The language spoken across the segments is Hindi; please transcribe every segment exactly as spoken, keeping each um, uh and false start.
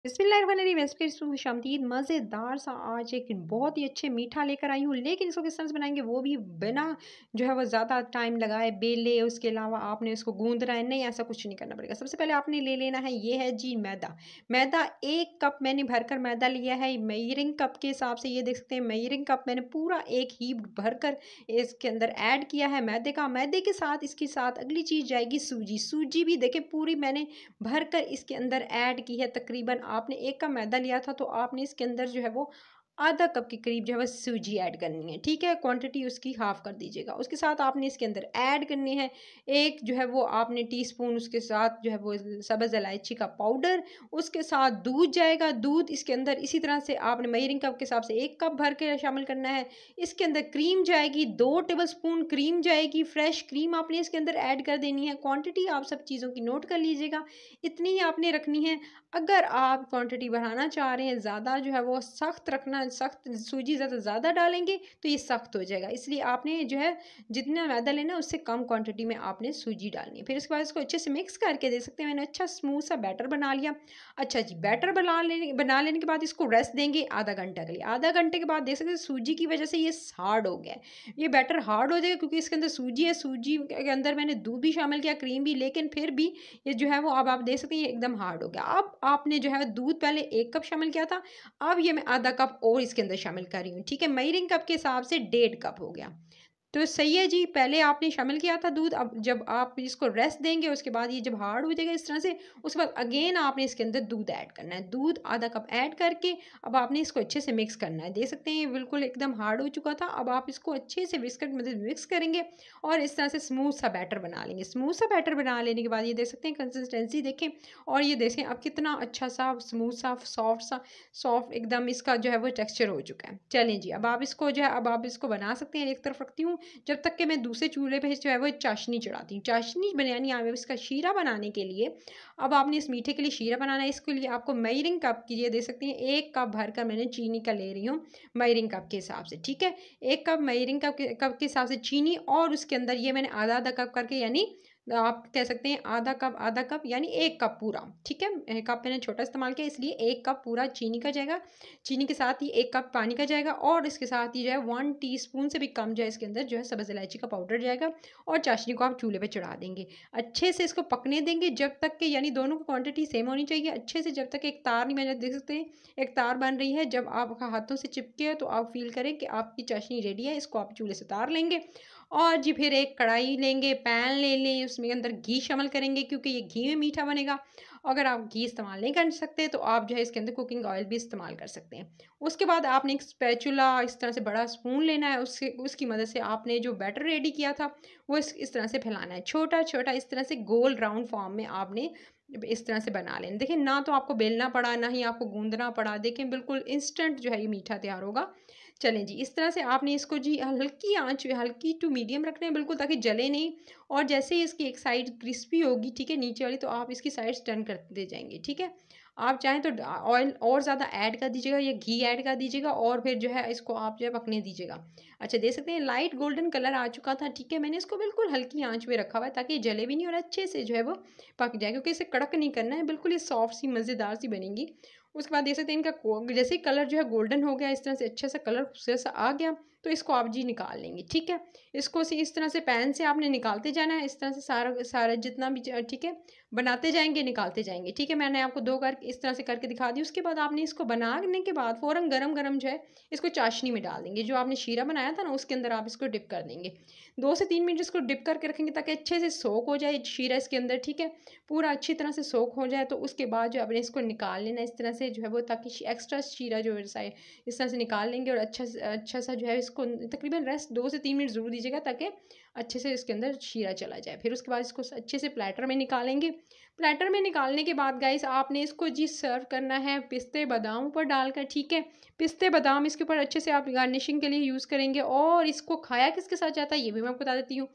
बिस्मिल्लाहिर्रहमानिर्रहीम खुशामदीद मज़ेदार सा आज एक बहुत ही अच्छे मीठा लेकर आई हूँ, लेकिन इसको किस तरह से बनाएंगे वो भी बिना जो है वो ज़्यादा टाइम लगाए बेले। उसके अलावा आपने इसको गूंदना है नहीं, ऐसा कुछ नहीं करना पड़ेगा। सबसे पहले आपने ले लेना है, ये है जी मैदा। मैदा एक कप मैंने भरकर मैदा लिया है मेजरिंग कप के हिसाब से। ये देख सकते हैं मेजरिंग कप मैंने पूरा एक ही भरकर इसके अंदर ऐड किया है मैदे का। मैदे के साथ इसके साथ अगली चीज़ जाएगी सूजी। सूजी भी देखें पूरी मैंने भरकर इसके अंदर ऐड की है। तकरीबन आपने एक कप मैदा लिया था तो आपने इसके अंदर जो है वो आधा कप के करीब जो है वो सूजी ऐड करनी है। ठीक है, क्वांटिटी उसकी हाफ कर दीजिएगा। उसके साथ आपने इसके अंदर ऐड करनी है एक जो है वो आपने टीस्पून, उसके साथ जो है वो सब्ज़ इलायची का पाउडर, उसके साथ दूध जाएगा। दूध इसके अंदर इसी तरह से आपने मेजरिंग कप के हिसाब से एक कप भर के शामिल करना है। इसके अंदर क्रीम जाएगी, दो टेबल स्पून क्रीम जाएगी। फ्रेश क्रीम आपने इसके अंदर ऐड कर देनी है। क्वांटिटी आप सब चीज़ों की नोट कर लीजिएगा, इतनी ही आपने रखनी है। अगर आप क्वांटिटी बढ़ाना चाह रहे हैं, ज़्यादा जो है वो सख्त रखना, सख्त सूजी ज़्यादा ज़्यादा डालेंगे तो ये सख्त हो जाएगा, इसलिए आपने जो है जितना मैदा लेना है उससे कम क्वांटिटी में आपने सूजी डालनी है। फिर उसके बाद इसको अच्छे से मिक्स करके दे सकते हैं। मैंने अच्छा स्मूथ सा बैटर बना लिया। अच्छा जी, बैटर बना लेने बना लेने के बाद इसको रेस्ट देंगे आधा घंटा के लिए। आधा घंटे के बाद देख सकते हैं सूजी की वजह से ये हार्ड हो गया है। ये बैटर हार्ड हो जाएगा क्योंकि इसके अंदर सूजी है। सूजी के अंदर मैंने दूध भी शामिल किया, क्रीम भी, लेकिन फिर भी ये जो है वो अब आप देख सकते हैं ये एकदम हार्ड हो गया। अब आपने जो है दूध पहले एक कप शामिल किया था, अब ये मैं आधा कप और इसके अंदर शामिल कर रही हूँ। ठीक है, मेजरिंग कप के हिसाब से डेढ़ कप हो गया। तो सही है जी, पहले आपने शामिल किया था दूध। अब जब आप इसको रेस्ट देंगे उसके बाद ये जब हार्ड हो जाएगा इस तरह से, उसके बाद अगेन आपने इसके अंदर दूध ऐड करना है। दूध आधा कप ऐड करके अब आपने इसको अच्छे से मिक्स करना है। देख सकते हैं ये बिल्कुल एकदम हार्ड हो चुका था। अब आप इसको अच्छे से विस्क मतलब मिक्स करेंगे और इस तरह से स्मूथ सा बैटर बना लेंगे। स्मूथ सा बैटर बना लेने के बाद ये देख सकते हैं कंसिस्टेंसी देखें, और ये देखें अब कितना अच्छा सा स्मूथ सा सॉफ्ट सा सॉफ्ट एकदम इसका जो है वो टेक्सचर हो चुका है। चलें जी, अब आप इसको जो है अब आप इसको बना सकते हैं। एक तरफ रखती हूँ जब तक कि मैं दूसरे चूल्हे पे जो है वो चाशनी चढ़ाती हूँ। चाशनी बनानी आवे इसका शीरा बनाने के लिए। अब आपने इस मीठे के लिए शीरा बनाना है। इसके लिए आपको मेजरिंग कप की, ये दे सकते हैं एक कप भर कर मैंने चीनी का ले रही हूँ मेजरिंग कप के हिसाब से। ठीक है, एक कप मेजरिंग कप के कप के हिसाब से चीनी, और उसके अंदर ये मैंने आधा आधा कप करके, यानी आप कह सकते हैं आधा कप आधा कप यानी एक कप पूरा। ठीक है, कप मैंने छोटा इस्तेमाल किया इसलिए एक कप पूरा चीनी का जाएगा। चीनी के साथ ही एक कप पानी का जाएगा, और इसके साथ ही जो है वन टीस्पून से भी कम जो है इसके अंदर जो है सब्ज़ इलायची का पाउडर जाएगा। और चाशनी को आप चूल्हे पे चढ़ा देंगे। अच्छे से इसको पकने देंगे जब तक कि, यानी दोनों की क्वांटिटी सेम होनी चाहिए। अच्छे से जब तक एक तार नहीं बन, देख सकते हैं एक तार बन रही है। जब आपका हाथों से चिपके है तो आप फील करें कि आपकी चाशनी रेडी है। इसको आप चूल्हे से उतार लेंगे और जी फिर एक कढ़ाई लेंगे, पैन ले लें, उसमें अंदर घी शामिल करेंगे क्योंकि ये घी में मीठा बनेगा। अगर आप घी इस्तेमाल नहीं कर सकते तो आप जो है इसके अंदर कुकिंग ऑयल भी इस्तेमाल कर सकते हैं। उसके बाद आपने एक स्पैचुला, इस तरह से बड़ा स्पून लेना है, उससे उसकी मदद से आपने जो बैटर रेडी किया था वो इस इस तरह से फैलाना है। छोटा छोटा इस तरह से गोल राउंड फॉर्म में आपने इस तरह से बना लेना। देखिए ना तो आपको बेलना पड़ा ना ही आपको गूंदना पड़ा। देखें बिल्कुल इंस्टेंट जो है ये मीठा तैयार होगा। चलें जी, इस तरह से आपने इसको जी हल्की आंच हल्की टू मीडियम रखना है बिल्कुल, ताकि जले नहीं। और जैसे ही इसकी एक साइड क्रिस्पी होगी, ठीक है, नीचे वाली, तो आप इसकी साइड्स टर्न करते जाएंगे। ठीक है, आप चाहें तो ऑयल और ज़्यादा ऐड कर दीजिएगा या घी ऐड कर दीजिएगा, और फिर जो है इसको आप जो है पकने दीजिएगा। अच्छा, देख सकते हैं लाइट गोल्डन कलर आ चुका था। ठीक है, मैंने इसको बिल्कुल हल्की आंच पे रखा हुआ है ताकि जले भी नहीं और अच्छे से जो है वो पक जाए, क्योंकि इसे कड़क नहीं करना है, बिल्कुल ये सॉफ्ट सी मज़ेदार सी बनेगी। उसके बाद देख सकते हैं इनका जैसे ही कलर जो है गोल्डन हो गया, इस तरह से अच्छा सा कलर खूबसूरत सा आ गया, तो इसको आप जी निकाल लेंगे। ठीक है, इसको से इस तरह से पैन से आपने निकालते जाना है, इस तरह से सारा सारा जितना भी, ठीक है, बनाते जाएंगे निकालते जाएंगे। ठीक है, मैंने आपको दो कर इस तरह से करके दिखा दी। उसके बाद आपने इसको बनाने के बाद फ़ौरन गरम गरम जो है इसको चाशनी में डाल देंगे। जो आपने शीरा बनाया था ना उसके अंदर आप इसको डिप कर देंगे। दो से तीन मिनट इसको डिप करके रखेंगे ताकि अच्छे से सोख हो जाए शीरा इसके अंदर। ठीक है, पूरा अच्छी तरह से सोख हो जाए, तो उसके बाद जो आपने इसको निकाल लेना इस तरह से जो है वो, ताकि एक्स्ट्रा शीरा जो है इस तरह से निकाल लेंगे। और अच्छा अच्छा सा जो है इसको तकरीबन रेस्ट दो से तीन मिनट ज़रूर दीजिएगा ताकि अच्छे से इसके अंदर शीरा चला जाए। फिर उसके बाद इसको अच्छे से प्लेटर में निकालेंगे। प्लेटर में निकालने के बाद गाइस आपने इसको जी सर्व करना है पिस्ते बादाम ऊपर डालकर। ठीक है, पिस्ते बादाम इसके ऊपर अच्छे से आप गार्निशिंग के लिए यूज़ करेंगे। और इसको खाया किसके साथ जाता है ये भी मैं आपको बता देती हूँ।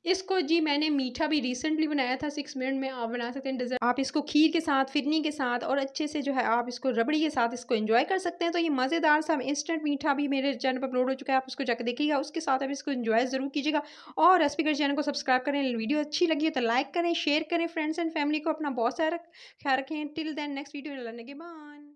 इसको जी मैंने मीठा भी रिसेंटली बनाया था, सिक्स मिनट में आप बना सकते हैं डेज़र्ट। आप इसको खीर के साथ, फिरनी के साथ और अच्छे से जो है आप इसको रबड़ी के साथ इसको एन्जॉय कर सकते हैं। तो ये मज़ेदार सा इंस्टेंट मीठा भी मेरे चैनल पर अपलोड हो चुका है, आप उसको जाकर देखिएगा। उसके साथ आप इसको एन्जॉय ज़रूर कीजिएगा और रेसिपी करें चैनल को सब्सक्राइब करें। वीडियो अच्छी लगी हो तो लाइक करें, शेयर करें, फ्रेंड्स एंड फैमिली को अपना बहुत सारा ख्याल रखें। Till then next video, Allah निगहबान।